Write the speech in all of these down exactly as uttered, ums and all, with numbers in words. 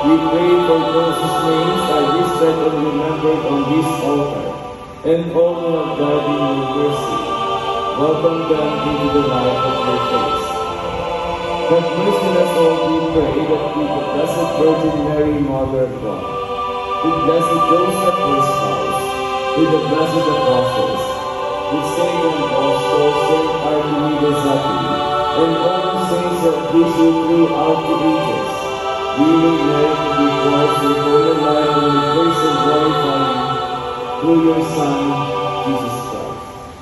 We pray for those whose names are listed and remembered on this altar, and all who have died in your mercy. Welcome them into the light of your face. Have mercy on us all, we pray, that with the Blessed Virgin Mary, Mother of God, with Blessed Joseph, her spouse, with the blessed apostles, with Saint Apostle, Saint Archimedes Zaki, and all the saints of Christ throughout the ages, we will learn to be forced to eternal life and the grace and glorify you through your Son, Jesus Christ.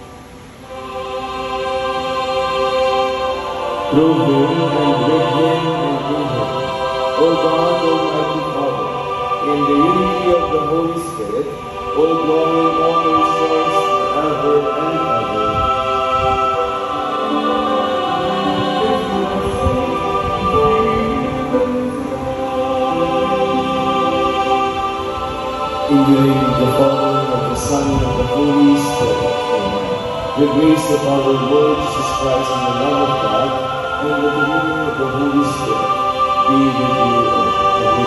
Through him, and with him, and through him, O God, Almighty Father, in the unity of the Holy Spirit, all glory and honor is yours forever and ever. In the name of the Father, of the Son, and of the Holy Spirit. Amen. The grace of our Lord Jesus Christ and the love of God and the communion of the Holy Spirit be with you all.